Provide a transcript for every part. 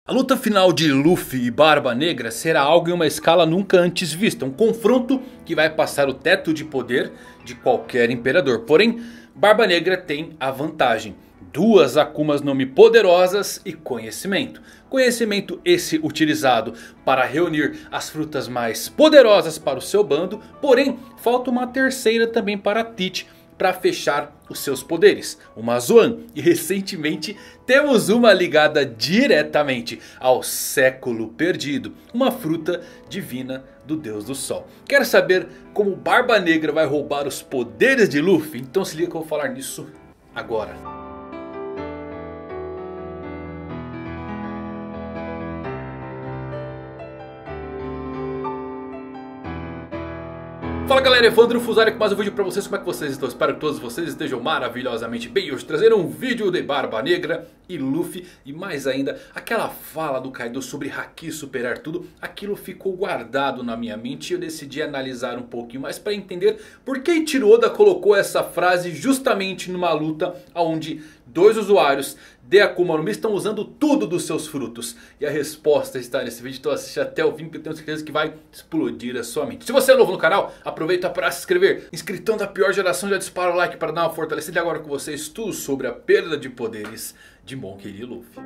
A luta final de Luffy e Barba Negra será algo em uma escala nunca antes vista. Um confronto que vai passar o teto de poder de qualquer imperador. Porém, Barba Negra tem a vantagem. Duas Akumas no Mi poderosas e conhecimento. Conhecimento esse utilizado para reunir as frutas mais poderosas para o seu bando. Porém, falta uma terceira também para Teach, para fechar os seus poderes, uma Zoan. E recentemente temos uma ligada diretamente ao século perdido, uma fruta divina do Deus do Sol. Quer saber como Barba Negra vai roubar os poderes de Luffy? Então se liga que eu vou falar nisso agora. Fala galera, Evandro Fusari com mais um vídeo pra vocês. Como é que vocês estão? Espero que todos vocês estejam maravilhosamente bem. Hoje trazendo um vídeo de Barba Negra e Luffy. E mais ainda, aquela fala do Kaido sobre Haki superar tudo. Aquilo ficou guardado na minha mente e eu decidi analisar um pouquinho mais para entender por que Eiichiro Oda colocou essa frase justamente numa luta onde dois usuários de Akuma no Mi estão usando tudo dos seus frutos. E a resposta está nesse vídeo, então assiste até o fim que eu tenho certeza que vai explodir a sua mente. Se você é novo no canal, aproveita para se inscrever. Inscritão da pior geração, já dispara o like para dar uma fortalecida. E agora com vocês tudo sobre a perda de poderes de Monkey D. Luffy.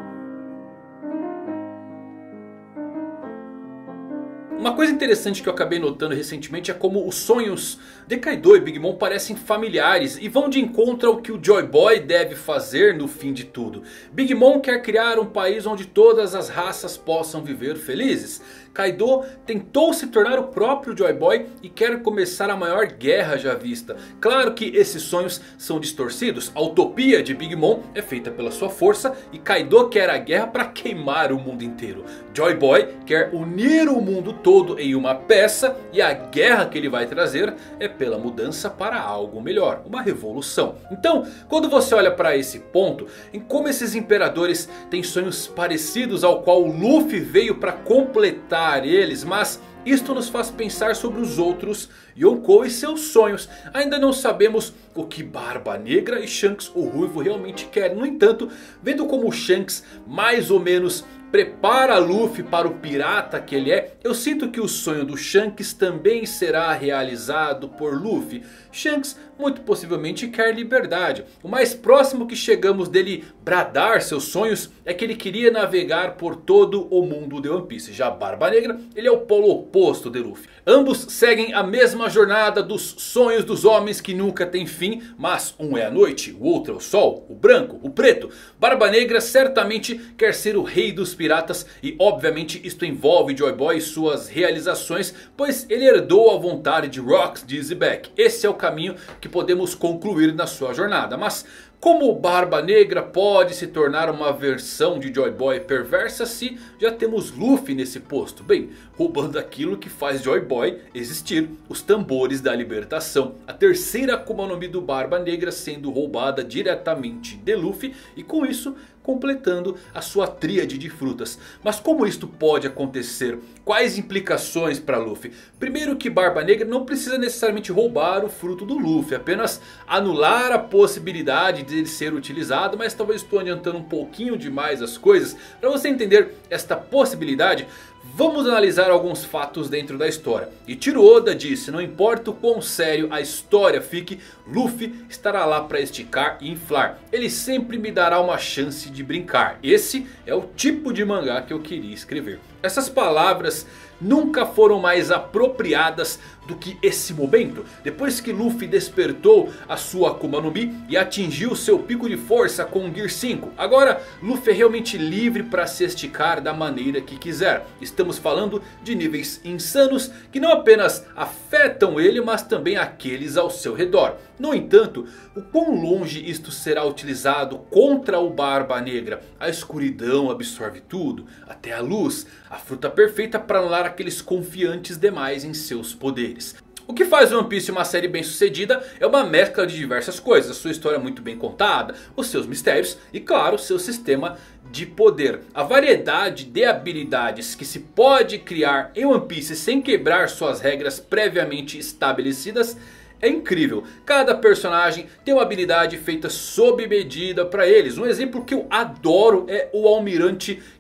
Uma coisa interessante que eu acabei notando recentemente é como os sonhos de Kaido e Big Mom parecem familiares e vão de encontro ao que o Joy Boy deve fazer no fim de tudo. Big Mom quer criar um país onde todas as raças possam viver felizes. Kaido tentou se tornar o próprio Joy Boy e quer começar a maior guerra já vista. Claro que esses sonhos são distorcidos. A utopia de Big Mom é feita pela sua força e Kaido quer a guerra para queimar o mundo inteiro. Joy Boy quer unir o mundo todo em uma peça e a guerra que ele vai trazer é pela mudança para algo melhor, uma revolução. Então, quando você olha para esse ponto, em como esses imperadores têm sonhos parecidos ao qual o Luffy veio para completar eles, mas isto nos faz pensar sobre os outros Yonkou e seus sonhos. Ainda não sabemos o que Barba Negra e Shanks, o Ruivo, realmente querem. No entanto, vendo como Shanks mais ou menos prepara Luffy para o pirata que ele é, eu sinto que o sonho do Shanks também será realizado por Luffy. Shanks muito possivelmente quer liberdade. O mais próximo que chegamos dele bradar seus sonhos é que ele queria navegar por todo o mundo de One Piece. Já Barba Negra, ele é o polo oposto de Luffy. Ambos seguem a mesma jornada dos sonhos dos homens que nunca tem fim. Mas um é a noite, o outro é o sol, o branco, o preto. Barba Negra certamente quer ser o rei dos piratas. E obviamente isto envolve Joy Boy e suas realizações, pois ele herdou a vontade de Rocks Dizzyback. Esse é o caminho que podemos concluir na sua jornada. Mas como Barba Negra pode se tornar uma versão de Joy Boy perversa se já temos Luffy nesse posto? Bem, roubando aquilo que faz Joy Boy existir, os tambores da libertação. A terceira Akuma no Mi do Barba Negra sendo roubada diretamente de Luffy e com isso completando a sua tríade de frutas. Mas como isto pode acontecer? Quais implicações para Luffy? Primeiro que Barba Negra não precisa necessariamente roubar o fruto do Luffy, apenas anular a possibilidade de ele ser utilizado. Mas talvez estou adiantando um pouquinho demais as coisas. Para você entender esta possibilidade, vamos analisar alguns fatos dentro da história. Eiichiro Oda disse: não importa o quão sério a história fique, Luffy estará lá para esticar e inflar. Ele sempre me dará uma chance de brincar. Esse é o tipo de mangá que eu queria escrever. Essas palavras nunca foram mais apropriadas do que esse momento. Depois que Luffy despertou a sua Akuma no Mi e atingiu seu pico de força com o Gear 5. Agora Luffy é realmente livre para se esticar da maneira que quiser. Estamos falando de níveis insanos que não apenas afetam ele, mas também aqueles ao seu redor. No entanto, o quão longe isto será utilizado contra o Barba Negra? A escuridão absorve tudo, até a luz. A fruta perfeita para anular aqueles confiantes demais em seus poderes. O que faz One Piece uma série bem sucedida é uma mescla de diversas coisas. A sua história muito bem contada, os seus mistérios e claro, seu sistema de poder. A variedade de habilidades que se pode criar em One Piece sem quebrar suas regras previamente estabelecidas é incrível. Cada personagem tem uma habilidade feita sob medida para eles. Um exemplo que eu adoro é o Almirante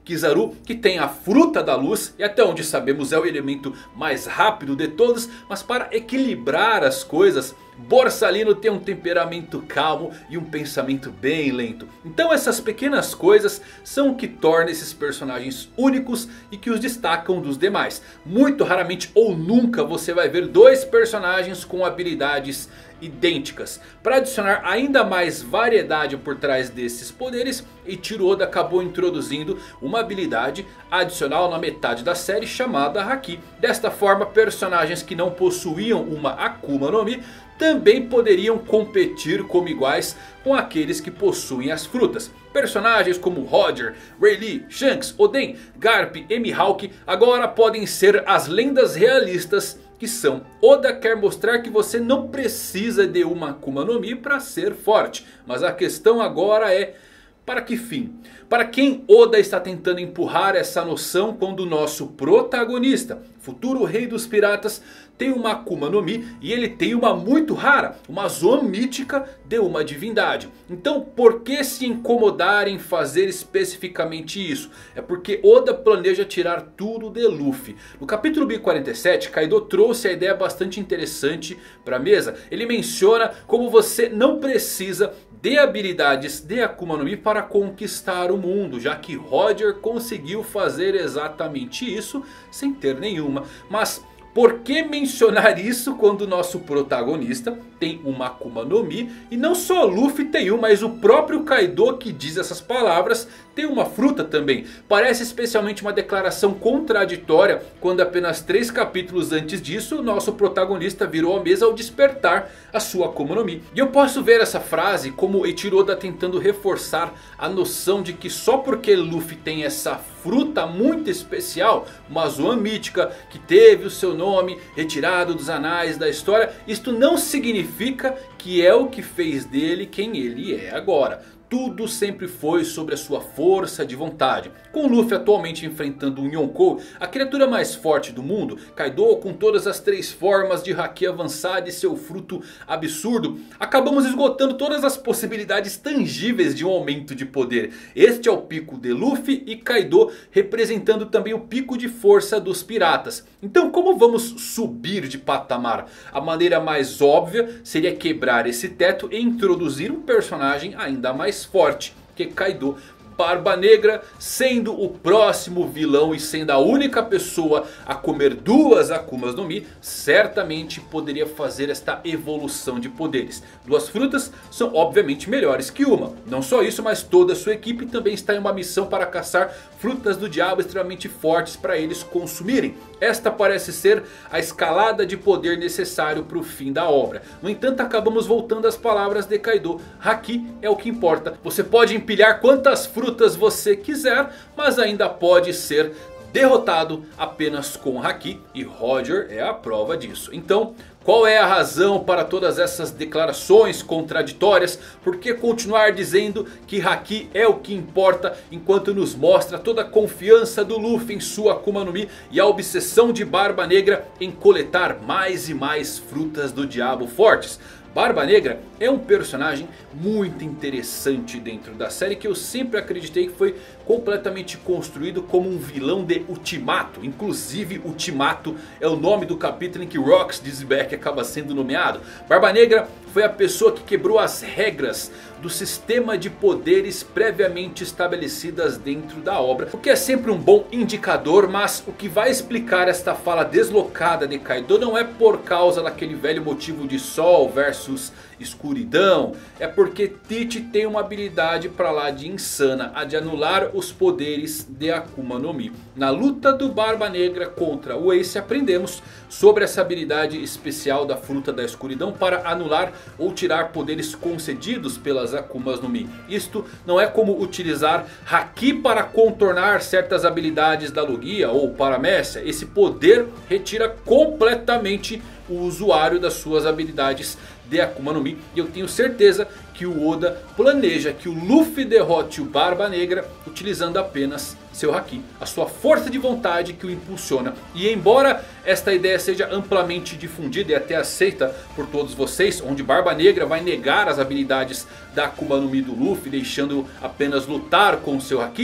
Kizaru, que tem a fruta da luz e até onde sabemos é o elemento mais rápido de todos. Mas para equilibrar as coisas, Borsalino tem um temperamento calmo e um pensamento bem lento. Então essas pequenas coisas são o que torna esses personagens únicos e que os destacam dos demais. Muito raramente ou nunca você vai ver dois personagens com habilidades idênticas. Para adicionar ainda mais variedade por trás desses poderes, Eiichiro Oda acabou introduzindo uma habilidade adicional na metade da série chamada Haki. Desta forma, personagens que não possuíam uma Akuma no Mi também poderiam competir como iguais com aqueles que possuem as frutas. Personagens como Roger, Rayleigh, Shanks, Oden, Garp e Mihawk agora podem ser as lendas realistas que são. Oda quer mostrar que você não precisa de uma Akuma no Mi para ser forte. Mas a questão agora é: para que fim? Para quem Oda está tentando empurrar essa noção quando o nosso protagonista, futuro rei dos piratas, tem uma Akuma no Mi e ele tem uma muito rara, uma Zoan mítica de uma divindade. Então por que se incomodar em fazer especificamente isso? É porque Oda planeja tirar tudo de Luffy. No capítulo 1047, Kaido trouxe a ideia bastante interessante para a mesa. Ele menciona como você não precisa de habilidades de Akuma no Mi para conquistar o mundo, já que Roger conseguiu fazer exatamente isso sem ter nenhuma. Mas por que mencionar isso quando o nosso protagonista tem uma Akuma no Mi? E não só Luffy tem uma, mas o próprio Kaido, que diz essas palavras, tem uma fruta também. Parece especialmente uma declaração contraditória quando apenas 3 capítulos antes disso o nosso protagonista virou a mesa ao despertar a sua Akuma no Mi. E eu posso ver essa frase como Eiichiro Oda tentando reforçar a noção de que só porque Luffy tem essa fruta muito especial, uma Zoan mítica que teve o seu nome retirado dos anais da história, isto não significa que é o que fez dele quem ele é agora. Tudo sempre foi sobre a sua força de vontade. Com Luffy atualmente enfrentando um Yonkou, a criatura mais forte do mundo, Kaido com todas as 3 formas de Haki avançada e seu fruto absurdo, acabamos esgotando todas as possibilidades tangíveis de um aumento de poder. Este é o pico de Luffy e Kaido representando também o pico de força dos piratas. Então como vamos subir de patamar? A maneira mais óbvia seria quebrar esse teto e introduzir um personagem ainda mais forte que Kaido. Barba Negra sendo o próximo vilão e sendo a única pessoa a comer 2 Akumas no Mi, certamente poderia fazer esta evolução de poderes. 2 frutas são obviamente melhores que uma. Não só isso, mas toda a sua equipe também está em uma missão para caçar frutas do diabo extremamente fortes para eles consumirem. Esta parece ser a escalada de poder necessário para o fim da obra. No entanto, acabamos voltando às palavras de Kaido. Haki é o que importa. Você pode empilhar quantas frutas você quiser, mas ainda pode ser derrotado apenas com Haki. E Roger é a prova disso. Então, qual é a razão para todas essas declarações contraditórias? Por que continuar dizendo que Haki é o que importa, enquanto nos mostra toda a confiança do Luffy em sua Akuma no Mi e a obsessão de Barba Negra em coletar mais e mais frutas do diabo fortes? Barba Negra é um personagem muito interessante dentro da série, que eu sempre acreditei que foi completamente construído como um vilão de Ultimato. Inclusive Ultimato é o nome do capítulo em que Rox Dizbeck acaba sendo nomeado. Barba Negra foi a pessoa que quebrou as regras do sistema de poderes previamente estabelecidas dentro da obra, o que é sempre um bom indicador. Mas o que vai explicar esta fala deslocada de Kaido não é por causa daquele velho motivo de sol versus escuridão. É porque Tite tem uma habilidade pra lá de insana, a de anular os poderes de Akuma no Mi. Na luta do Barba Negra contra o Ace, aprendemos sobre essa habilidade especial da fruta da escuridão para anular ou tirar poderes concedidos pelas Akumas no Mi. Isto não é como utilizar Haki para contornar certas habilidades da Logia ou Paramécia. Esse poder retira completamente o usuário das suas habilidades de Akuma no Mi. E eu tenho certeza que o Oda planeja que o Luffy derrote o Barba Negra utilizando apenas seu Haki, a sua força de vontade que o impulsiona. E embora esta ideia seja amplamente difundida e até aceita por todos vocês, onde Barba Negra vai negar as habilidades da Akuma no Mi do Luffy, deixando apenas lutar com seu Haki,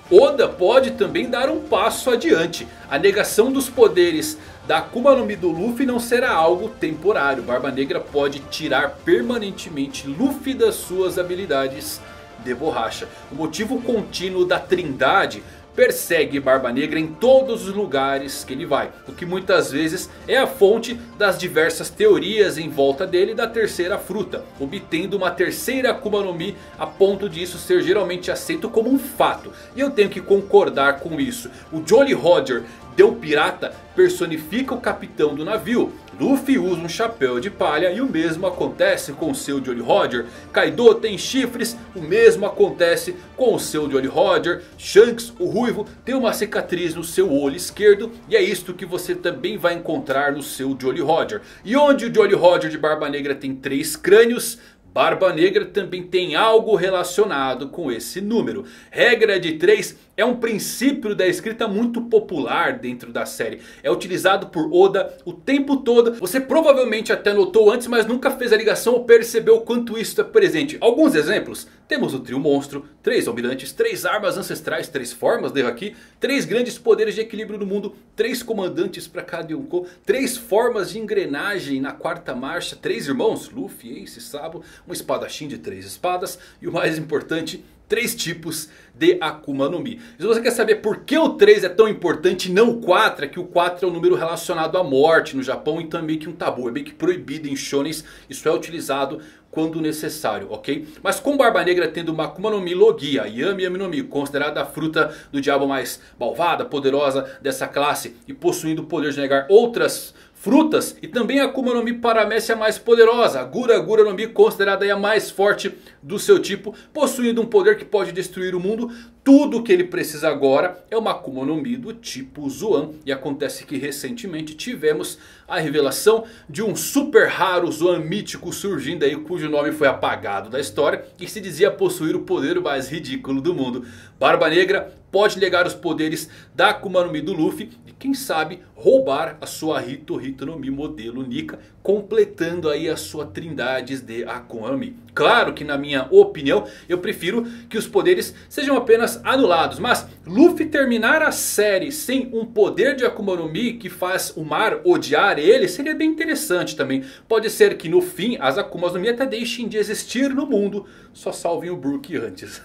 Oda pode também dar um passo adiante. A negação dos poderes da Akuma no Mi do Luffy não será algo temporário. Barba Negra pode tirar permanentemente Luffy das suas habilidades de borracha. O motivo contínuo da Trindade persegue Barba Negra em todos os lugares que ele vai. O que muitas vezes é a fonte das diversas teorias em volta dele da terceira fruta. Obtendo uma terceira Akuma no Mi a ponto de isso ser geralmente aceito como um fato. E eu tenho que concordar com isso. O Jolly Roger Deu Pirata personifica o capitão do navio. Luffy usa um chapéu de palha e o mesmo acontece com o seu Jolly Roger. Kaido tem chifres, o mesmo acontece com o seu Jolly Roger. Shanks, o ruivo, tem uma cicatriz no seu olho esquerdo e é isto que você também vai encontrar no seu Jolly Roger. E onde o Jolly Roger de Barba Negra tem 3 crânios, Barba Negra também tem algo relacionado com esse número. Regra de 3 é um princípio da escrita muito popular dentro da série. É utilizado por Oda o tempo todo. Você provavelmente até notou antes, mas nunca fez a ligação ou percebeu o quanto isso é presente. Alguns exemplos. Temos o trio monstro, 3 almirantes, 3 armas ancestrais, 3 formas de Haki, 3 grandes poderes de equilíbrio do mundo, 3 comandantes para cada Yonkou, 3 formas de engrenagem na quarta marcha, 3 irmãos, Luffy, Ace, Sabo, um espadachim de 3 espadas e o mais importante, 3 tipos de Akuma no Mi. Se você quer saber por que o 3 é tão importante e não o 4, é que o 4 é um número relacionado à morte no Japão, então é meio que um tabu, é meio que proibido em shonens, isso é utilizado quando necessário, ok? Mas com Barba Negra tendo uma Akuma no Mi Logia, Yami Yami no Mi, considerada a fruta do diabo mais malvada, poderosa dessa classe, e possuindo o poder de negar outras frutas, e também a Akuma no Mi Paramécia mais poderosa, Gura Gura no Mi, considerada a mais forte do seu tipo, possuindo um poder que pode destruir o mundo. Tudo o que ele precisa agora é uma Akuma no Mi do tipo Zoan. E acontece que recentemente tivemos a revelação de um super raro Zoan mítico surgindo aí, cujo nome foi apagado da história e se dizia possuir o poder mais ridículo do mundo. Barba Negra pode negar os poderes da Akuma no Mi do Luffy e quem sabe roubar a sua Hito Hito no Mi modelo Nika, completando aí a sua trindade de Akuma no Mi. Claro que na minha opinião eu prefiro que os poderes sejam apenas anulados, mas Luffy terminar a série sem um poder de Akuma no Mi que faz o mar odiar ele seria bem interessante também. Pode ser que no fim as Akumas no Mi até deixem de existir no mundo, só salvem o Brook antes.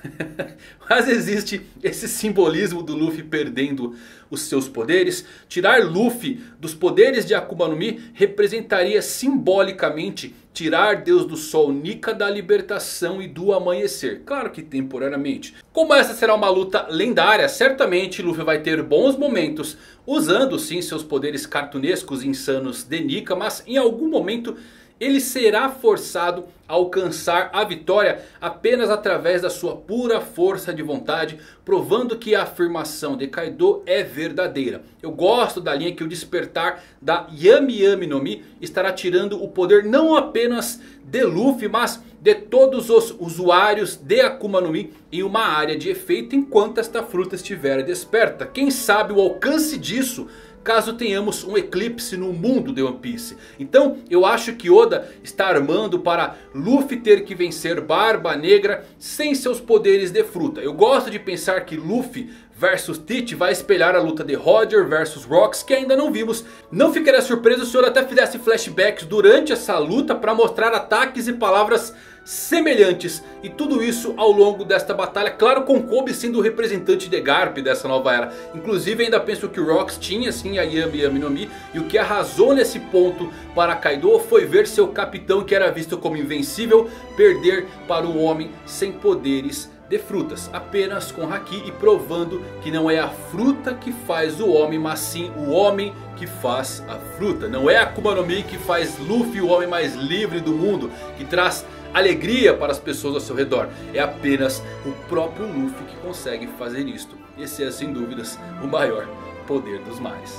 Mas existe esse simbolismo do Luffy perdendo os seus poderes. Tirar Luffy dos poderes de Akuma no Mi representaria simbolicamente tirar Deus do Sol Nika da libertação e do amanhecer. Claro que temporariamente. Como essa será uma luta lendária, certamente Luffy vai ter bons momentos usando sim seus poderes cartunescos e insanos de Nika, mas em algum momento ele será forçado a alcançar a vitória apenas através da sua pura força de vontade, provando que a afirmação de Kaido é verdadeira. Eu gosto da linha que o despertar da Yami Yami no Mi estará tirando o poder não apenas de Luffy, mas de todos os usuários de Akuma no Mi em uma área de efeito enquanto esta fruta estiver desperta. Quem sabe o alcance disso caso tenhamos um eclipse no mundo de One Piece. Então eu acho que Oda está armando para Luffy ter que vencer Barba Negra sem seus poderes de fruta. Eu gosto de pensar que Luffy versus Tite vai espelhar a luta de Roger versus Rocks, que ainda não vimos. Não ficaria surpreso se o Oda até fizesse flashbacks durante essa luta para mostrar ataques e palavras semelhantes. E tudo isso ao longo desta batalha, claro, com Kobe sendo o representante de Garp dessa nova era. Inclusive ainda penso que o Rocks tinha sim a Yami Yami no Mi. E o que arrasou nesse ponto para Kaido foi ver seu capitão, que era visto como invencível, perder para um homem sem poderes de frutas, apenas com Haki, e provando que não é a fruta que faz o homem, mas sim o homem que faz a fruta. Não é a Akuma no Mi que faz Luffy o homem mais livre do mundo, que traz alegria para as pessoas ao seu redor. É apenas o próprio Luffy que consegue fazer isto. Esse é sem dúvidas o maior poder dos mares.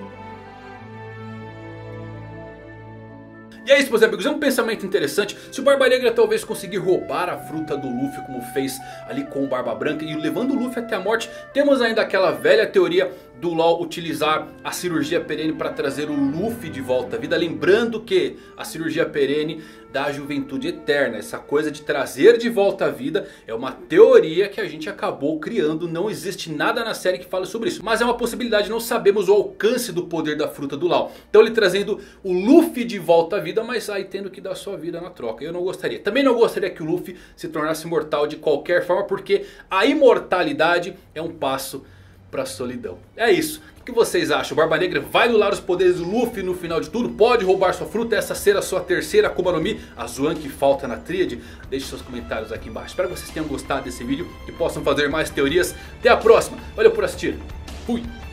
E é isso, meus amigos, é um pensamento interessante. Se o Barba Negra talvez conseguir roubar a fruta do Luffy, como fez ali com o Barba Branca, e levando o Luffy até a morte, temos ainda aquela velha teoria do LoL utilizar a cirurgia perene para trazer o Luffy de volta à vida. Lembrando que a cirurgia perene dá a juventude eterna. Essa coisa de trazer de volta à vida é uma teoria que a gente acabou criando. Não existe nada na série que fale sobre isso, mas é uma possibilidade. Não sabemos o alcance do poder da fruta do Law. Então ele trazendo o Luffy de volta à vida, mas aí tendo que dar sua vida na troca. Eu não gostaria. Também não gostaria que o Luffy se tornasse imortal de qualquer forma, porque a imortalidade é um passo para a solidão. É isso. O que vocês acham? O Barba Negra vai anular os poderes do Luffy no final de tudo? Pode roubar sua fruta? Essa ser a sua terceira Akuma no Mi? A Zoan que falta na tríade? Deixe seus comentários aqui embaixo. Espero que vocês tenham gostado desse vídeo e possam fazer mais teorias. Até a próxima. Valeu por assistir. Fui.